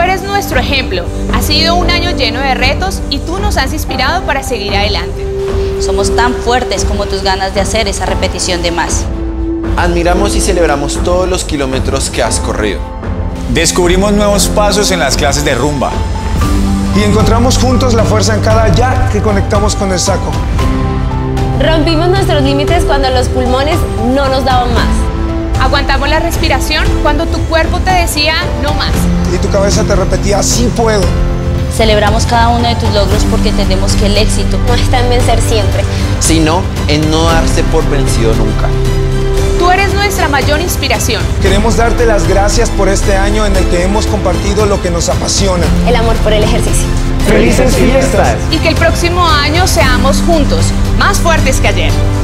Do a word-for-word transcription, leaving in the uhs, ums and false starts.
eres nuestro ejemplo. Ha sido un año lleno de retos y tú nos has inspirado para seguir adelante. Somos tan fuertes como tus ganas de hacer esa repetición de más. Admiramos y celebramos todos los kilómetros que has corrido. Descubrimos nuevos pasos en las clases de rumba. Y encontramos juntos la fuerza en cada ya que conectamos con el saco. Rompimos nuestros límites cuando los pulmones no nos daban más. Aguantamos la respiración cuando tu cuerpo te decía no más. Y tu cabeza te repetía, sí puedo. Celebramos cada uno de tus logros porque entendemos que el éxito no está en vencer siempre, sino en no darse por vencido nunca. Tú eres nuestra mayor inspiración. Queremos darte las gracias por este año en el que hemos compartido lo que nos apasiona. El amor por el ejercicio. ¡Felices fiestas! Y que el próximo año seamos juntos, más fuertes que ayer.